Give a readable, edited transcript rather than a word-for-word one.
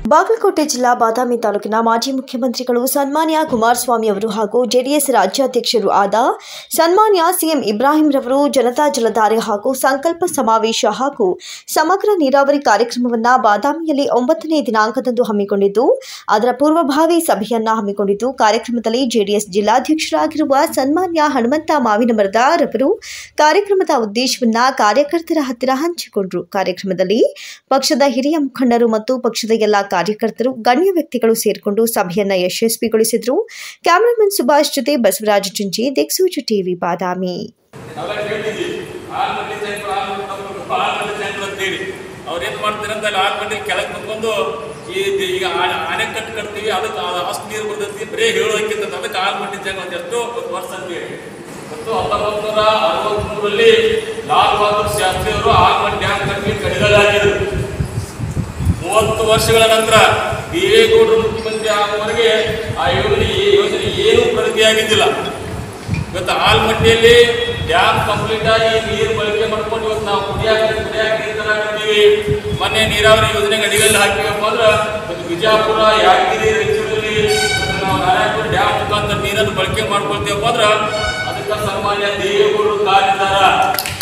ಬಾಗಲಕೋಟೆ ಜಿಲ್ಲಾ ಬಾದಾಮಿ ತಾಲೂಕಿನ ಮಾಜಿ ಮುಖ್ಯಮಂತ್ರಿಗಳು ಸನ್ಮಾನ್ಯ ಕುಮಾರಸ್ವಾಮಿ ಅವರು ಹಾಗೂ ಜೆಡಿಎಸ್ ರಾಜ್ಯಾಧ್ಯಕ್ಷರು ಆದ ಸನ್ಮಾನ್ಯ ಸಿಎಂ ಇಬ್ರಾಹಿಂ ರವರು ಜನತಾ ಜಲಧಾರೆ ಹಾಗೂ ಸಂಕಲ್ಪ ಸಮಾವೇಶ ಹಾಗೂ ಸಮಗ್ರ ನೀರಾವರಿ ಕಾರ್ಯಕ್ರಮವನ್ನು ಬಾದಾಮಿಯಲ್ಲಿ 9ನೇ ದಿನಾಂಕದಂದು ಹಮ್ಮಿಕೊಂಡಿದ್ದು ಅದರ ಪೂರ್ವಭಾವಿ ಸಭೆಯನ್ನ ಹಮ್ಮಿಕೊಂಡಿದ್ದು ಕಾರ್ಯಕ್ರಮದಲ್ಲಿ ಜೆಡಿಎಸ್ ಜಿಲ್ಲಾಧ್ಯಕ್ಷರಾಗಿರುವ ಸನ್ಮಾನ್ಯ ಹನುಮಂತ ಮಾವಿನಮರದ ರವರು ಕಾರ್ಯಕ್ರಮದ ಉದ್ದೇಶವನ್ನ ಕಾರ್ಯಕರ್ತರ ಹತ್ತಿರ ಹಂಚಿಕೊಂಡರು. ಕಾರ್ಯಕ್ರಮದಲ್ಲಿ ಪಕ್ಷದ ಹಿರಿಯ ಮುಖಂಡರು ಮತ್ತು ಪಕ್ಷದ ಎಲ್ಲ ಕಾರ್ಯಕರ್ತರು ಗಣ್ಯ ವ್ಯಕ್ತಿಗಳು ಸೇರಿಕೊಂಡು ಸಭೆಯನ್ನ ಯಶಸ್ವಿಗೊಳಿಸಿದರು. ಕ್ಯಾಮರಾಮನ್ ಸುಭಾಷ್ ಜೊತೆ ಬಸವರಾಜ ಚಿಂಚಿ, ದಿಕ್ಸೂಚಿ ಟಿವಿ, ಬಾದಾಮಿ. ಅವ್ರೇನ್ ಮಾಡ್ತಾರೆ ಅಂತ ಆಲ್ಮಟ್ಟಿ ಕೆಳಗೆ ಕುತ್ಕೊಂಡು ಈಗ ಅಣೆಕಟ್ಟು ಕಟ್ತೀವಿ, ಅದಕ್ಕೆ ಅಷ್ಟು ನೀರು ಬರ್ತೈತಿ, ಬರೀ ಹೇಳೋದಕ್ಕಿಂತ ಅದಕ್ಕೆ ಆಲ್ಮಟ್ಟಿ ಜಾಗ ಒಂದು ಎಷ್ಟು ವರ್ಷ ಅಂತೀವಿ. ಮತ್ತು 1963ರಲ್ಲಿ ಲಾಲ್ ಬಹದ್ದೂರ್ ಶಾಸ್ತ್ರಿ ಅವರು ಆಲ್ಮಟ್ಟಿ ಡ್ಯಾಮ್ ಕಟ್ಟಿ ಕಡಿಗಳಾಗಿದ್ರು. 30 ವರ್ಷಗಳ ನಂತರ ದೇವೇಗೌಡರು ಮುಖ್ಯಮಂತ್ರಿ ಆಗುವವರೆಗೆ ಆ ಯೋಜನೆ ಏನೂ ಪ್ರಗತಿಯಾಗಿದ್ದಿಲ್ಲ. ಇವತ್ತು ಆಲ್ಮಟ್ಟಿಯಲ್ಲಿ ಡ್ಯಾಮ್ ಕಂಪ್ಲೀಟ್ ಆಗಿ ನೀರು ಬಳಕೆ ಮಾಡ್ಕೊಂಡು ಇವತ್ತು ನಾವು ಕುಡಿಯಾಕ ನೀರು ತರಾಕತ್ತೀವಿ. ಮೊನ್ನೆ ನೀರಾವರಿ ಯೋಜನೆಗೆ ಅಡಿಗಲ್ಲು ಹಾಕಿವಪ್ಪ ಅಂದ್ರೆ ಇವತ್ತು ಬಿಜಾಪುರ, ಯಾದಗಿರಿ, ರಾಯಚೂರಲ್ಲಿ ನಾವು ನಾರಾಯಣಪುರ ಡ್ಯಾಮ್ ಮುಖಾಂತರ ನೀರನ್ನು ಬಳಕೆ ಮಾಡ್ಕೊಳ್ತೀವಪ್ಪ ಅಂದ್ರೆ ಅದಕ್ಕೆ ಸನ್ಮಾನ್ಯ ದೇವೇಗೌಡರು ಕಾಲಿದ್ದಾರೆ.